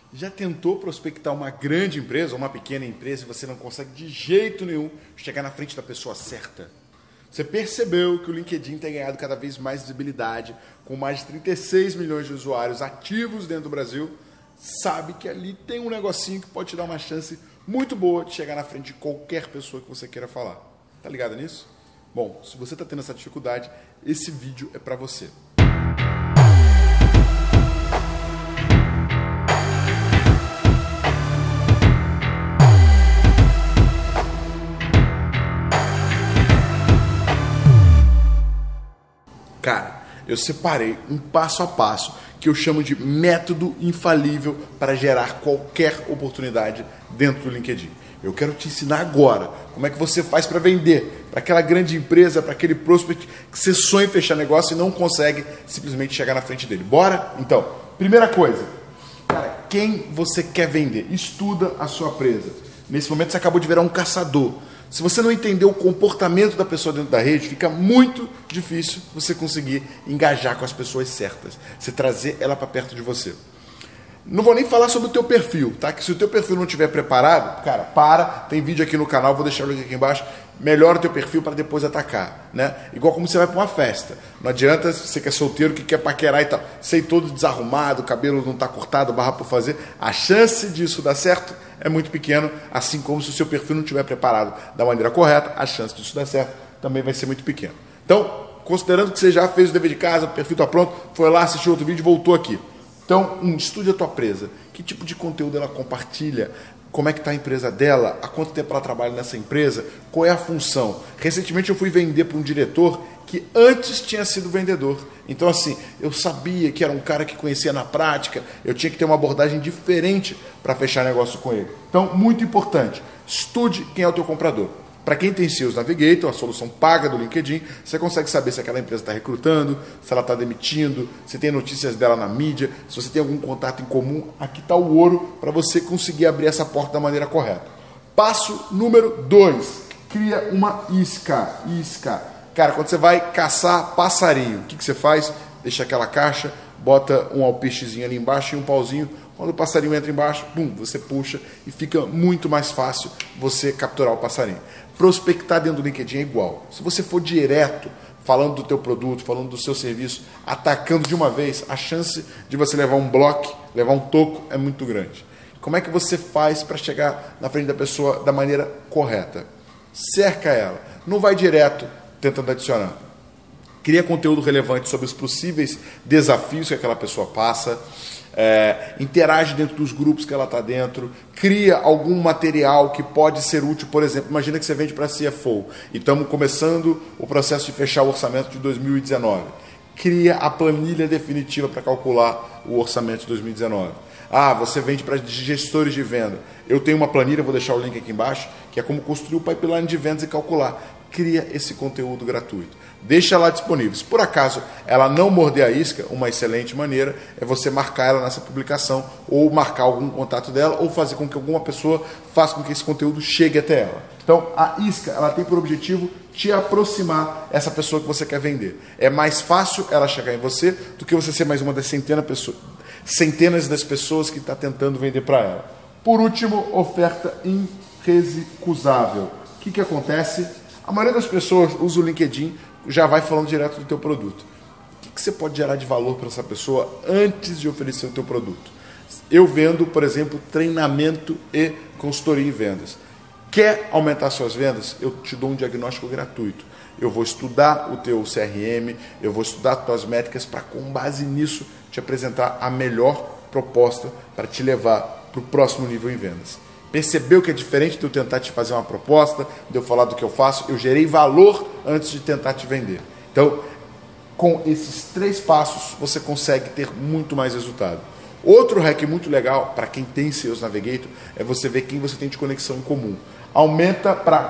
Já tentou prospectar uma grande empresa ou uma pequena empresa e você não consegue de jeito nenhum chegar na frente da pessoa certa? Você percebeu que o LinkedIn tem ganhado cada vez mais visibilidade, com mais de 36 milhões de usuários ativos dentro do Brasil, sabe que ali tem um negocinho que pode te dar uma chance muito boa de chegar na frente de qualquer pessoa que você queira falar. Tá ligado nisso? Bom, se você está tendo essa dificuldade, esse vídeo é para você. Cara, eu separei um passo a passo que eu chamo de método infalível para gerar qualquer oportunidade dentro do LinkedIn. Eu quero te ensinar agora como é que você faz para vender para aquela grande empresa, para aquele prospect que você sonha em fechar negócio e não consegue simplesmente chegar na frente dele. Bora? Então, primeira coisa, cara, quem você quer vender? Estuda a sua empresa. Nesse momento você acabou de virar um caçador. Se você não entender o comportamento da pessoa dentro da rede, fica muito difícil você conseguir engajar com as pessoas certas. Você trazer ela para perto de você. Não vou nem falar sobre o teu perfil, tá? Que se o teu perfil não estiver preparado, cara, tem vídeo aqui no canal, vou deixar o link aqui embaixo, melhora o teu perfil para depois atacar, né? Igual como você vai para uma festa. Não adianta você que é solteiro, que quer paquerar e tal, sei todo desarrumado, o cabelo não está cortado, barra por fazer. A chance disso dar certo é muito pequeno, assim como se o seu perfil não estiver preparado da maneira correta, a chance disso dar certo também vai ser muito pequena. Então, considerando que você já fez o dever de casa, o perfil está pronto, foi lá, assistiu outro vídeo e voltou aqui. Então, estude a tua empresa. Que tipo de conteúdo ela compartilha? Como é que está a empresa dela? Há quanto tempo ela trabalha nessa empresa? Qual é a função? Recentemente eu fui vender para um diretor que antes tinha sido vendedor. Então, assim, eu sabia que era um cara que conhecia na prática, eu tinha que ter uma abordagem diferente para fechar negócio com ele. Então, muito importante, estude quem é o teu comprador. Para quem tem Sales Navigator, a solução paga do LinkedIn, você consegue saber se aquela empresa está recrutando, se ela está demitindo, se tem notícias dela na mídia, se você tem algum contato em comum. Aqui está o ouro para você conseguir abrir essa porta da maneira correta. Passo número 2. Cria uma isca. Cara, quando você vai caçar passarinho, o que você faz? Deixa aquela caixa, bota um alpichezinho ali embaixo e um pauzinho. Quando o passarinho entra embaixo, pum, você puxa e fica muito mais fácil você capturar o passarinho. Prospectar dentro do LinkedIn é igual. Se você for direto, falando do teu produto, falando do seu serviço, atacando de uma vez, a chance de você levar um bloco, levar um toco é muito grande. Como é que você faz para chegar na frente da pessoa da maneira correta? Cerca ela. Não vai direto tentando adicionar. Cria conteúdo relevante sobre os possíveis desafios que aquela pessoa passa. Interage dentro dos grupos que ela está dentro, cria algum material que pode ser útil. Por exemplo, imagina que você vende para CFO e estamos começando o processo de fechar o orçamento de 2019. Cria a planilha definitiva para calcular o orçamento de 2019. Você vende para gestores de venda. Eu tenho uma planilha, vou deixar o link aqui embaixo, que é como construir o pipeline de vendas e calcular. Cria esse conteúdo gratuito. Deixa lá disponível. Se por acaso ela não morder a isca, uma excelente maneira é você marcar ela nessa publicação, ou marcar algum contato dela, ou fazer com que alguma pessoa faça com que esse conteúdo chegue até ela. Então, a isca, ela tem por objetivo te aproximar essa pessoa que você quer vender. É mais fácil ela chegar em você do que você ser mais uma das centenas das pessoas que está tentando vender para ela. Por último, oferta irrecusável. O que acontece? A maioria das pessoas usa o LinkedIn, já vai falando direto do teu produto. O que você pode gerar de valor para essa pessoa antes de oferecer o teu produto? Eu vendo, por exemplo, treinamento e consultoria em vendas. Quer aumentar suas vendas? Eu te dou um diagnóstico gratuito. Eu vou estudar o teu CRM, eu vou estudar as tuas métricas para, com base nisso, te apresentar a melhor proposta para te levar para o próximo nível em vendas. Percebeu que é diferente de eu tentar te fazer uma proposta, de eu falar do que eu faço? Eu gerei valor antes de tentar te vender. Então, com esses 3 passos, você consegue ter muito mais resultado. Outro hack muito legal para quem tem Sales Navigator é você ver quem você tem de conexão em comum. Aumenta para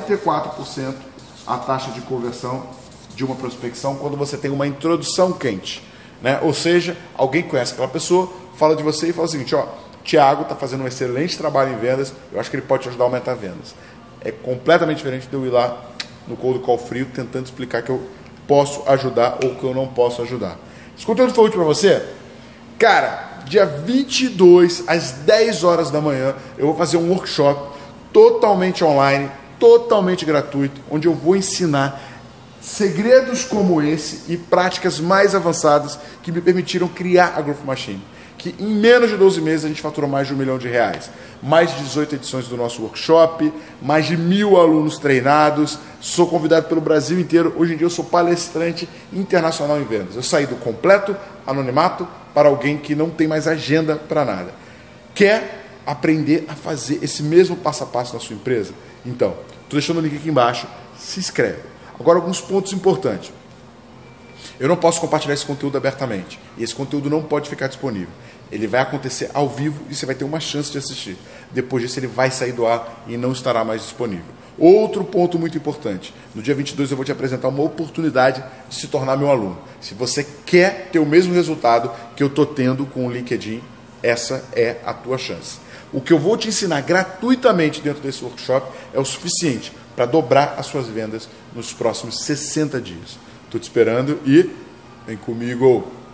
44% a taxa de conversão de uma prospecção quando você tem uma introdução quente, né? Ou seja, alguém conhece aquela pessoa, fala de você e fala o seguinte: Thiago está fazendo um excelente trabalho em vendas, eu acho que ele pode te ajudar a aumentar vendas. É completamente diferente de eu ir lá no cold call frio tentando explicar que eu posso ajudar ou que eu não posso ajudar. Esse conteúdo foi útil para você? Cara, dia 22, às 10 horas da manhã, eu vou fazer um workshop totalmente online, totalmente gratuito, onde eu vou ensinar segredos como esse e práticas mais avançadas que me permitiram criar a Growth Machine. Que em menos de 12 meses a gente faturou mais de R$1 milhão. Mais de 18 edições do nosso workshop, mais de 1.000 alunos treinados, sou convidado pelo Brasil inteiro. Hoje em dia eu sou palestrante internacional em vendas. Eu saí do completo anonimato para alguém que não tem mais agenda para nada. Quer aprender a fazer esse mesmo passo a passo na sua empresa? Então, estou deixando o link aqui embaixo, se inscreve. Agora, alguns pontos importantes. Eu não posso compartilhar esse conteúdo abertamente. E esse conteúdo não pode ficar disponível. Ele vai acontecer ao vivo e você vai ter uma chance de assistir. Depois disso, ele vai sair do ar e não estará mais disponível. Outro ponto muito importante. No dia 22, eu vou te apresentar uma oportunidade de se tornar meu aluno. Se você quer ter o mesmo resultado que eu estou tendo com o LinkedIn, essa é a tua chance. O que eu vou te ensinar gratuitamente dentro desse workshop é o suficiente para dobrar as suas vendas nos próximos 60 dias. Estou te esperando e vem comigo!